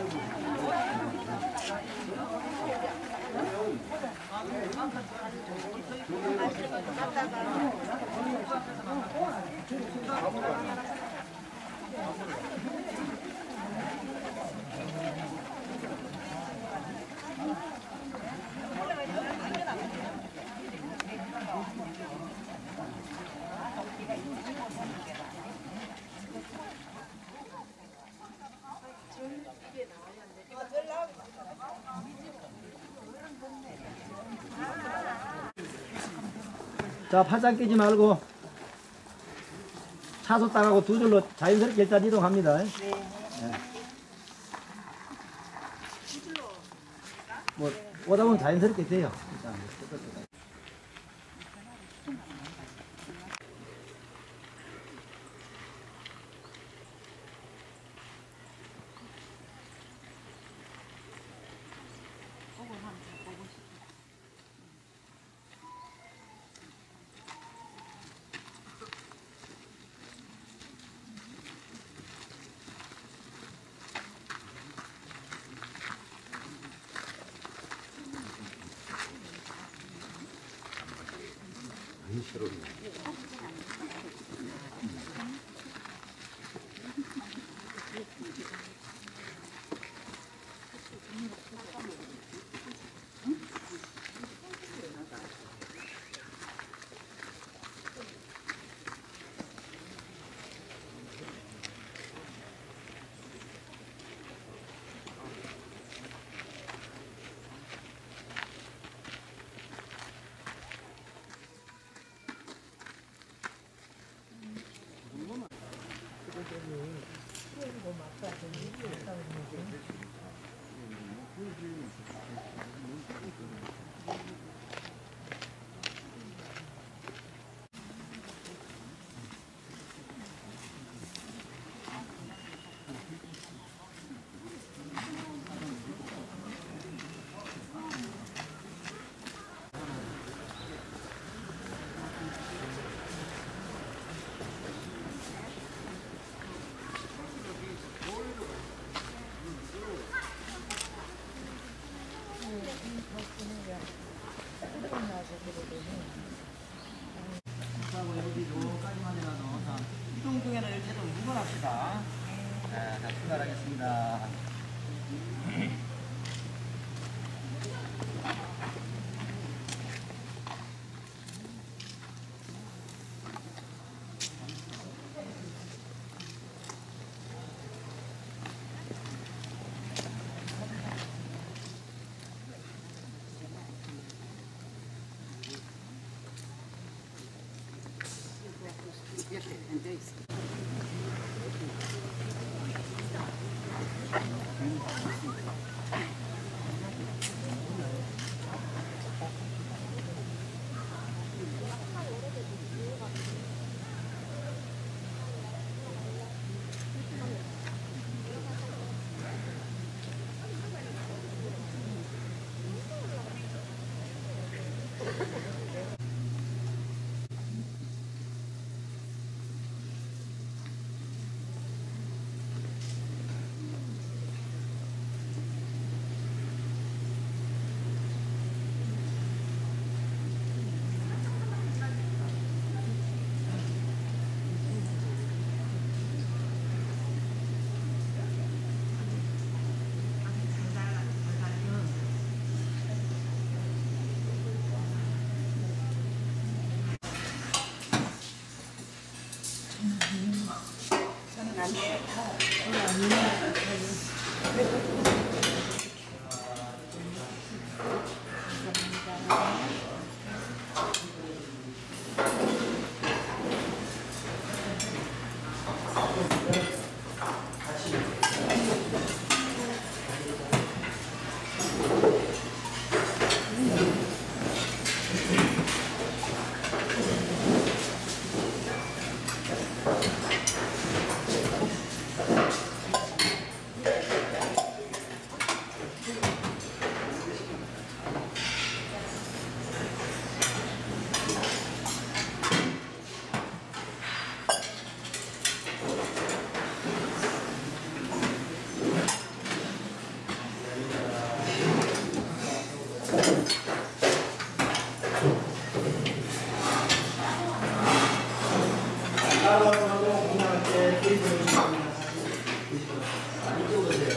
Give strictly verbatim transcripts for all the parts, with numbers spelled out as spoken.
자, 팔짱 끼지 말고 차소 따가고 두 줄로 자연스럽게 일단 이동합니다. 네. 네. 뭐 오다 보면 자연스럽게 돼요. 일단. 이동 중에는 이렇게 좀 무건합시다. 자, 자, 출발하겠습니다. 따로하고 공부할 때 테이블을 이쪽으로 오세요.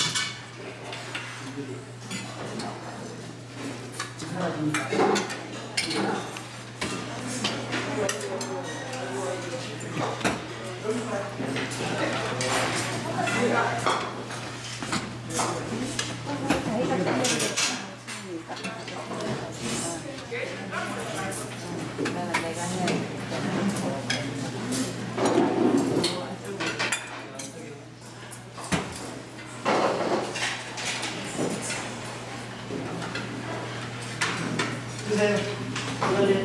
주세요. 빨리.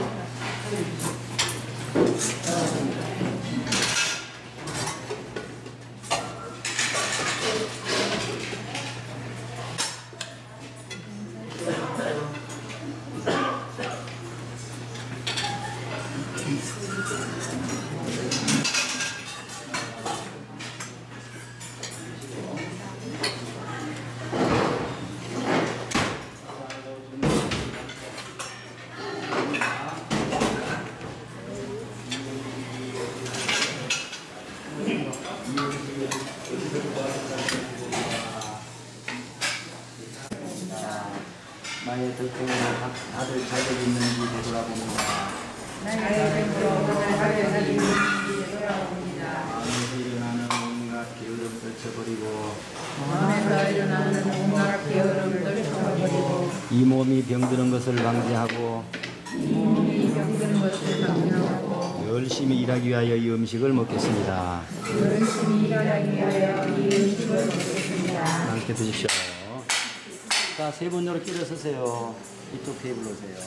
나의 들통에 다들 자격 있는지 되돌아봅니다. 나의 들통에 다들 있는지 되돌아봅니다. 마음에서 일어나는 온갖 게으름 떨쳐버리고 마음에서 일어나는 온갖 게으름을 떨쳐버리고 이 몸이 병드는 것을 방지하고 이 몸이 병드는 것을 방지하고 열심히 일하기 위하여 이 음식을 먹겠습니다. 열심히 일하기 위하여 이 음식을 먹겠습니다. 함께 드십시오. 자, 세 분 이렇게 일어서세요. 이쪽 테이블로 오세요.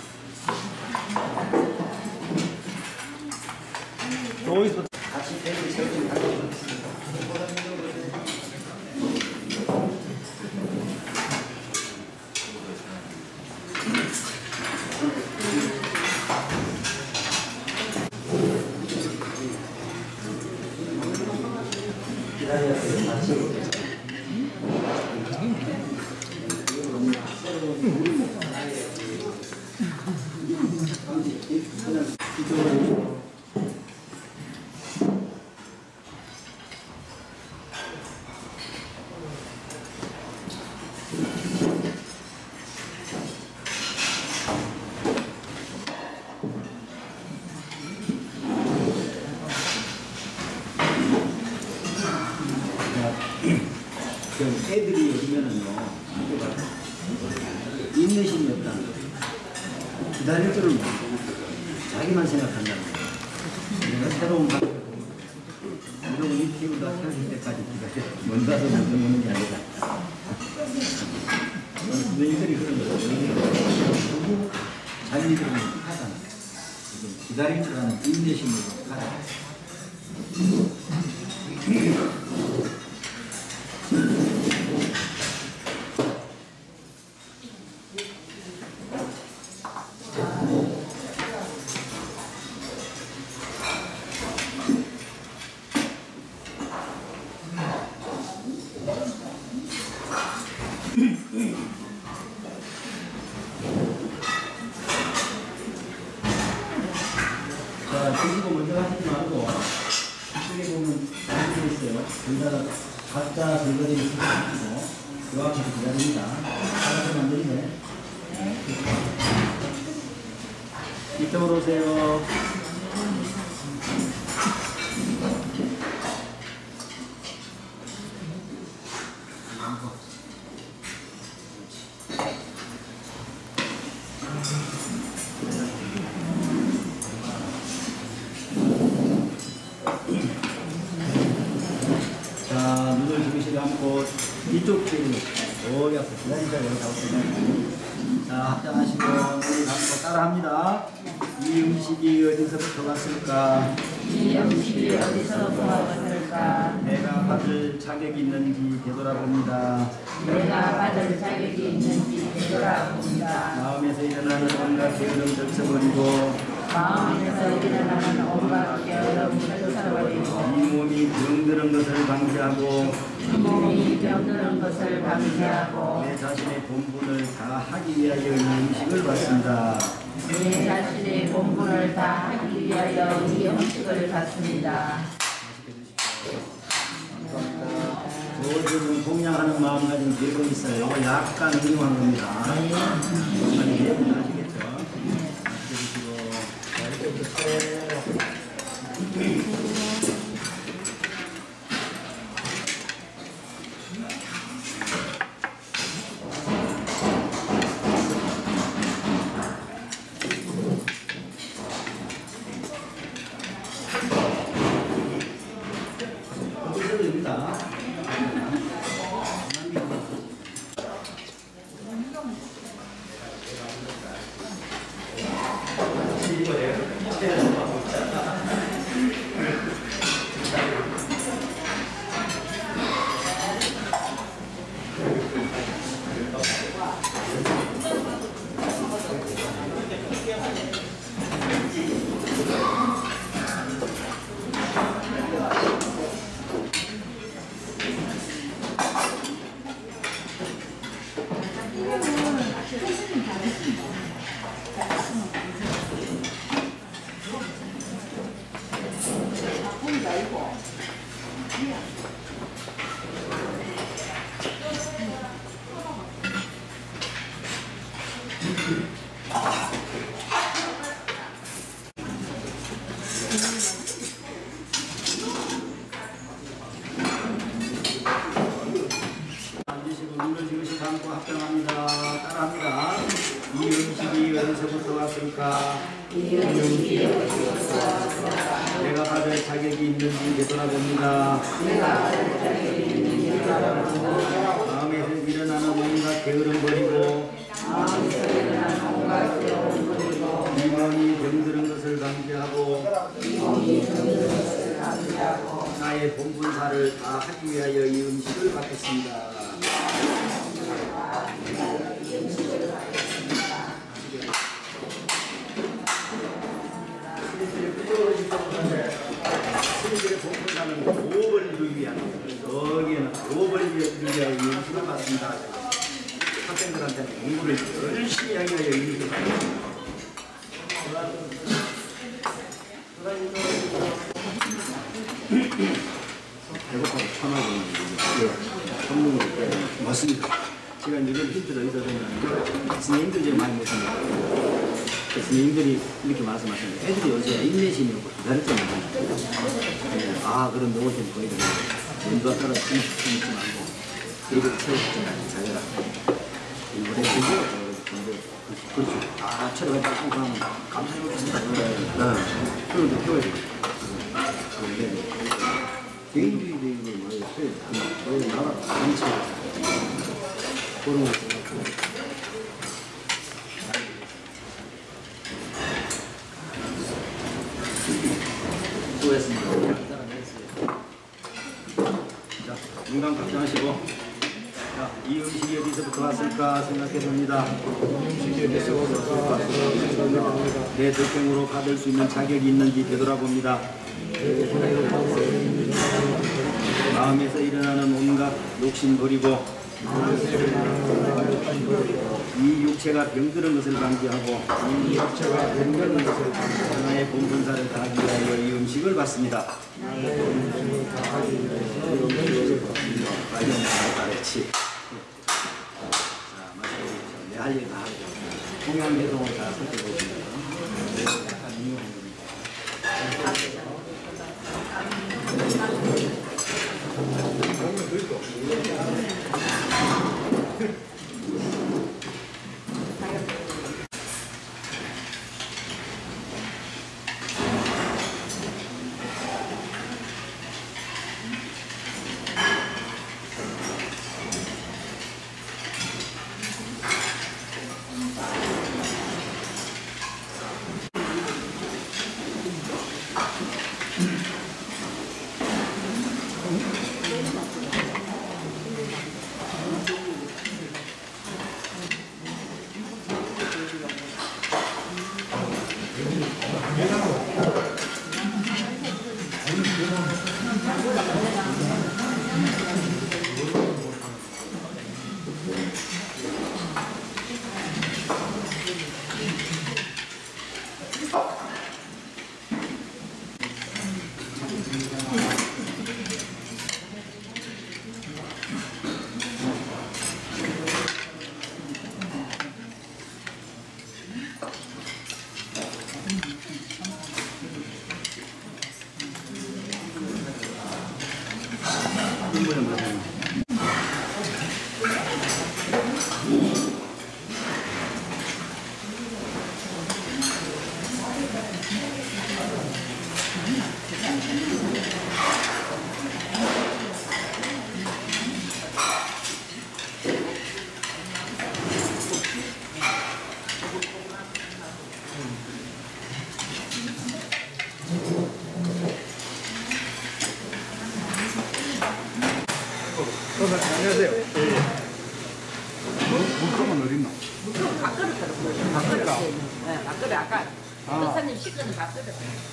여기서 같이 테이블 세우시면 가져오겠습니다. 기다렸어요. 같이 오겠습니다. 애들이 오면은요, 인내심이 없다는 거예요. 기다릴 줄을 모르고 자기만 생각한다는 거예요. 내가 새로운 방법을 보면 이러고 이 피부가 펴질 때까지 기다려. 먼 가서 먼저 먹는 게 아니라. 너희들이 그런 거예요. 너희들이 자기들은 하잖아. 기다릴 줄 아는 인내심으로 하자. 자, 드시고 먼저 하시지 말고 이쪽에 보면 단계가 있어요. 여기다가 각자 설거지를 쓰시고 요 앞에서 기다립니다. 하나씩 만들이네. 이쪽으로 오세요. 자, 눈을 주무시게 감고 이쪽 뒤로 여기 앞서 기다리자 여기 잡았습니다. 자, 합장하시고 눈을 감고 따라합니다. 이 음식이 어디서부터 왔을까? 이 음식이 어디서부터 왔을까? 내가 받을 자격이 있는지 되돌아봅니다. 내가 받을 자격이 있는지 되돌아봅니다. 마음에서 일어나는 온갖 게으름 떨쳐버리고 마음에서 일어나는 온갖 게으름을 떨쳐버리고 이 몸이 병드는 것을 방지하고 이 몸이 병드는 것을 방지하고 내 자신의 본분을 다 하기 위하여 이 음식을 받습니다. 내 자신의 본분을 다 하기 위하여 이 음식을 받습니다. 요즘 공양하는 마음 가진 계획이 있어요. 이거 약간 응용한 겁니다. 아시겠죠? 드셔도 됩니다. 앉으시고 눈을 지그시 감고 합장합니다. 따라합니다. 이 음식이 어디서부터 왔을까? 이 음식이 어디서부터 왔을까? 내가 받을 자격이 있는지 되돌아봅니다. 내가 받을 자격이 있는지 되돌아보고 마음에서 일어나는 온갖 게으름 버리고 마음에서 일어나는 온갖 괴로움 버리고 이 몸이 병들은 것을 감지하고 이 몸이 병든 것을 감지하고 나의 본분사를 다 하기 위하여 이 음식을 받겠습니다. 스님들의 본분사는 오업을 이루기 위한 여기에는 오업을 이루기 위하여 이 음식을 받습니다. 학생들한테는 공부를 열심히 하기 위하여 이 음식을 받습니다. 배고파서 천하고 선물을 때 맞습니다. 제가 이런 힌트를 어디서 듣냐면 스님들 지금 많이 모십니다. 스님들이 이렇게 말씀하시는데 애들이 요새 인내심이 없고 기다렸잖아요. 아 그럼 너무 좀 거의 연두와 따라 숨쉬지 말고 이렇게 채워주잖아요. 자기가 이번에 그죠? 그렇죠. 아 처리가 딱 하면 감사히 먹겠습니다. 네. 그걸 또 키워야 돼요. 그런데 개인주의 되는 걸 말했어요. 저희 나라 단체 그런 거 있어요. 수고했습니다. 자, 눈 감고 합장하시고 자, 이 음식이 어디서부터 왔을까 생각해 봅니다. 음식이 어디서부터 왔을까? 내 덕행으로 받을 수 있는 자격이 있는지 되돌아봅니다. 마음에서 일어나는 온갖 욕심 버리고 이 육체가 병드는 것을 감지하고 이 육체가 병드는 것을 감지하고 하나의 본분사를 다하기 위하여 이 음식을 받습니다. 나의 본분사를 다하기 위하여 이 음식을 받습니다. 빨리 말했지. 자, 마시고 내 할 일 다 하고 공양대동을 다 살펴보십니다. 약간 인용한 겁니다. 국물에 맞아요. 안녕하세요. 물감은 어디 있나? 밥그릇으로 밥그릇. 네, 밥그릇 아까 여사님 시끄는 밥그릇.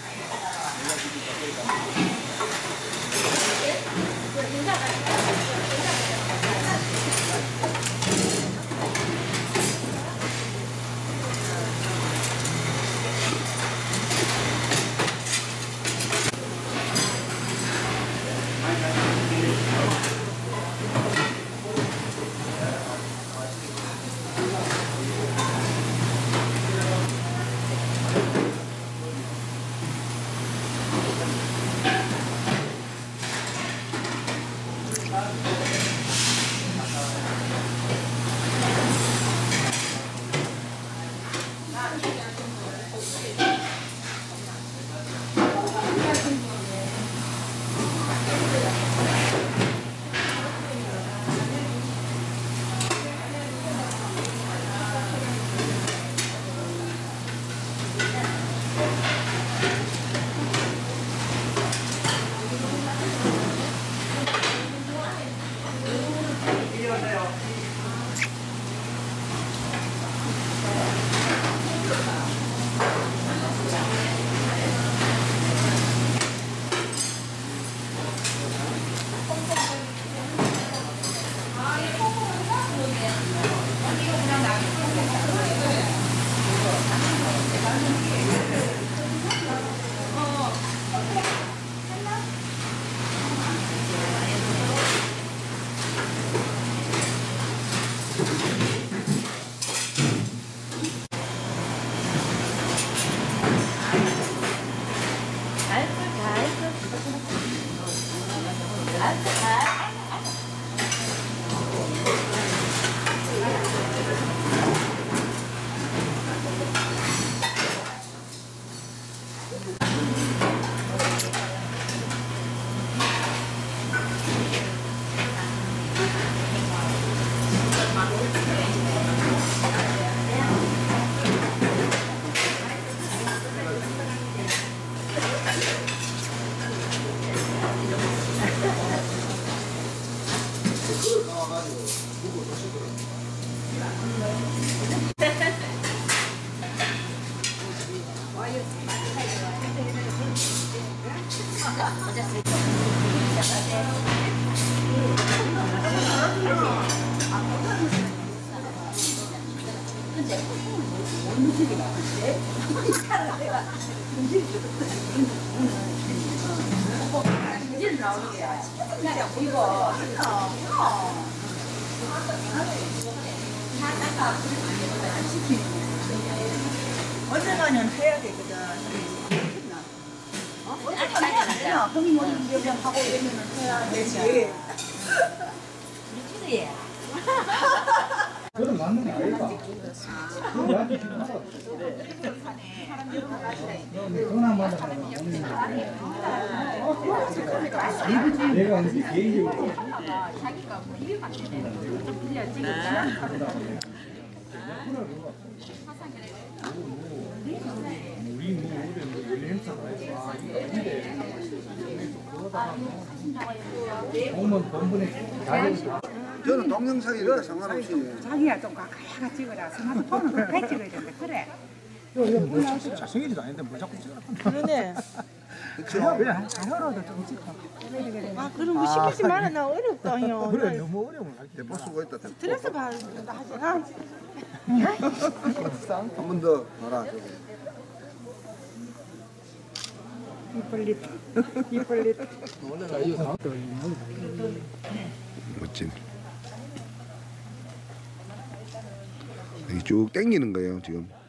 언젠가는 해야 되거든. 어? 언젠가는 해야 되나? 형님 오늘 하고 이러면 해야 되지. 그건 맞는 거 아닐까? 그건 나한테 지금 전화 받아 내가 이제 개인적으로 우리 뭐 올해 뭐 연례 행사가 있어. 오면 본분에 다 저는 동영상이니까 상관없이. 자기야 좀 가까이가 찍어라. 스마트폰은 가까이 찍어야 된다. 그래. 잘생기지도 않는데 뭐 자꾸 찍어라. 그러네. 그냥 잘 흘러도 좀 찍어. 아, 그럼 뭐 시키지 마라. 나 어렵다, 형. 그래 너무 어려운 거 대볼 수가 있다. 스트레스 받는다 하지. 아, 한 번 더 봐라. 저기. 이빨립. 이빨립. 멋진. 여기 쭉 당기는 거예요 지금.